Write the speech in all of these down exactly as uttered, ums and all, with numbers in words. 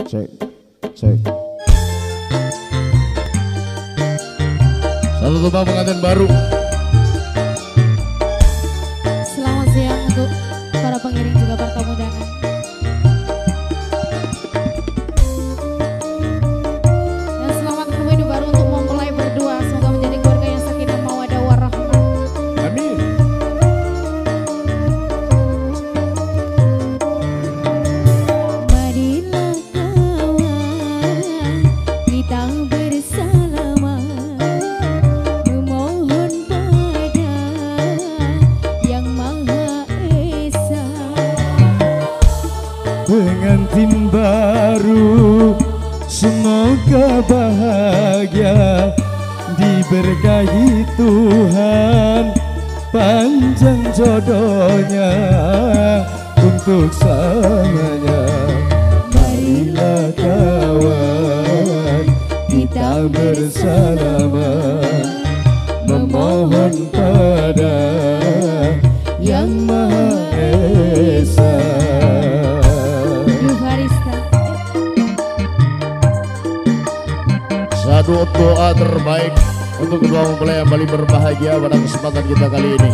Cek, cek. Satu tumpah pengantin baru. Selamat siang untuk para pengiring juga para tamu undangan. Dan selamat ketemu hidup baru untuk mempelai berdua. Semoga menjadi keluarga yang sakinah mawaddah warahmah. Amin. Marilah kawan kita bersama memohon pada Yang Maha Esa. Pengantin baru semoga bahagia, diberkahi Tuhan, panjang jodohnya untuk selamanya. Marilah kawan kita bersama memohon pada Yang Maha Esa. Yuharista. Satu doa terbaik untuk kedua mempelai yang kembali berbahagia pada kesempatan kita kali ini.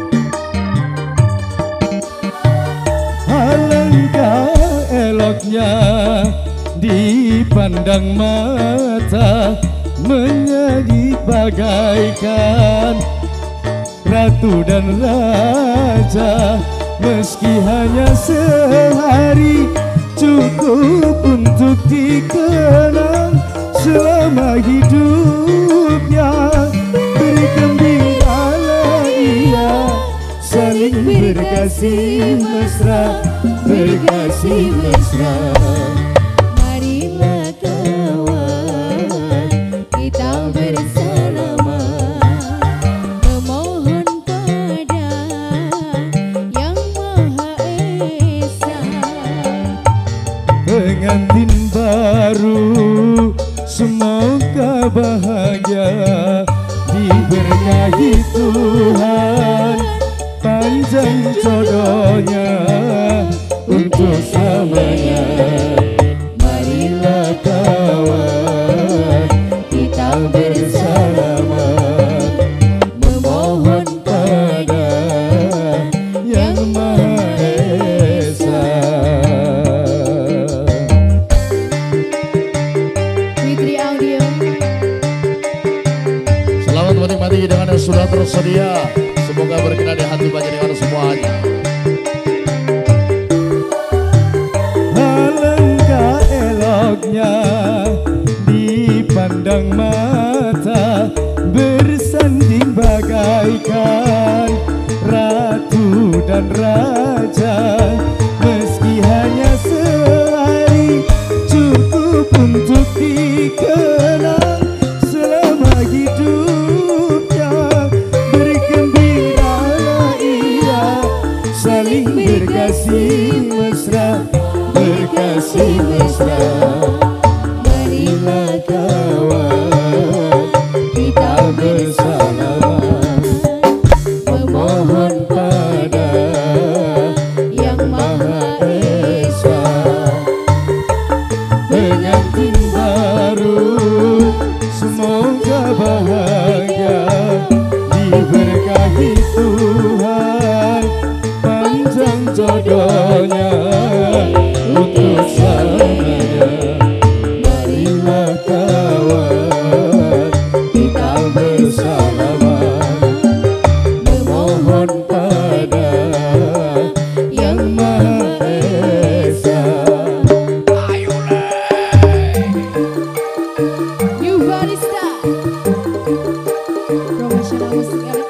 Alangkah eloknya dipandang mata, menjadi bagaikan ratu dan raja. Meski hanya sehari, cukup untuk dikenang selama hidupnya. Bergembiralah ia, saling berkasih mesra, berkasih mesra. Marilah kawan kita bersama memohon pada Yang Maha Esa. Pengantin baru semoga bahagia, diberkahi Tuhan, panjang jodohnya untuk selamanya. Marilah kawan kita bersama memohon pada Yang Maha Esa. Fitri Audio. Selamat menikmati hidangan yang sudah tersedia. Semoga berkenan di hati panjenengan semuanya. Alangkah eloknya dipandang mata, bersanding bagaikan ratu dan raja. Meski hanya sehari, cukup untuk dikenang selama hidupnya. Bergembiralah ia, saling berkasih mesra, berkasih mesra. Marilah kawan kita bersama memohon pada Yang Maha Esa. Pengantin baru semoga bahagia, diberkahi Tuhan, panjang jodohnya untuk selamanya. Marilah kawan kita bersama memohon pada Yang Maha Esa. Yuharista. Profesional musik elit.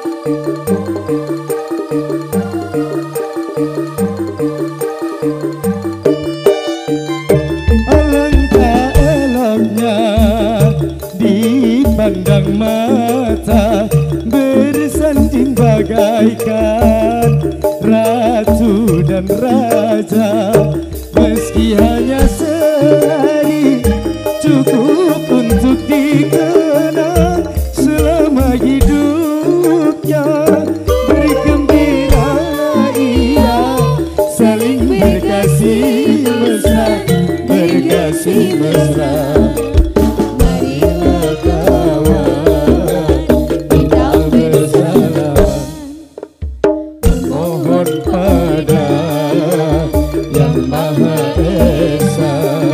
Alangkah eloknya dipandang mata, bersanding bagaikan ratu dan raja. Meski hanya sehari, cukup untuk dikenang selama hidupnya. Bergembiralah ia, saling berkasih mesra, berkasih mesra. Marilah kawan kita bersalaman, Mohon pada Yang Maha Esa,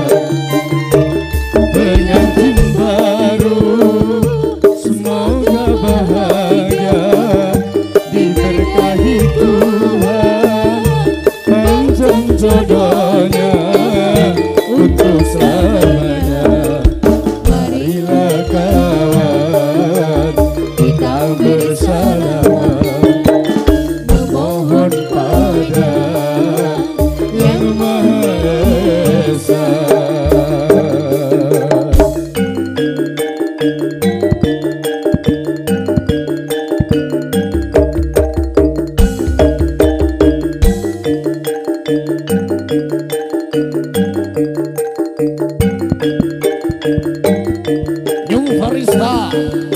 pengantin baru semoga bahagia, diberkahi Tuhan, panjang jodohnya untuk selamanya. Marilah kawan kita bersalaman, memohon pada Yang Maha Esa. New Farista